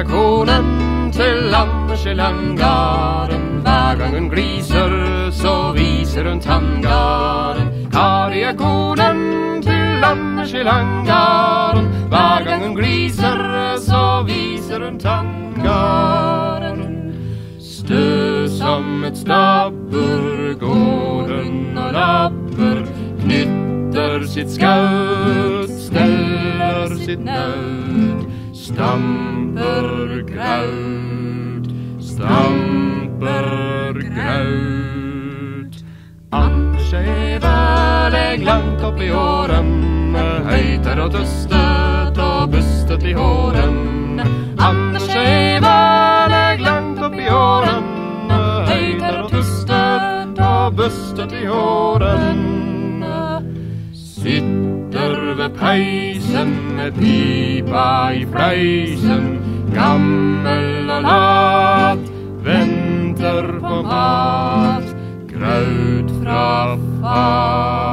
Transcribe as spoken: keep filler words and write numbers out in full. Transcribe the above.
er konen til Anders i Langarden. Hver gang hun gliser, så viser hun tanngarden. Kari er konen til Anders i Langarden. Hver gang hun gliser, så viser hun tanngarden. Stø som et stabber går hun og labber, knytter sitt skaut, steller sitt naut, stamper graut, stamper graut. Anders Eva legg langt opp i åren, høyt er og tøstet og bustet i håren. Anders Eva legg langt opp i åren, høyt er og tøstet og bustet i håren. Sitter ved peisen med pipa i fleisen, gammel og lat, venter på mat, graut fra far.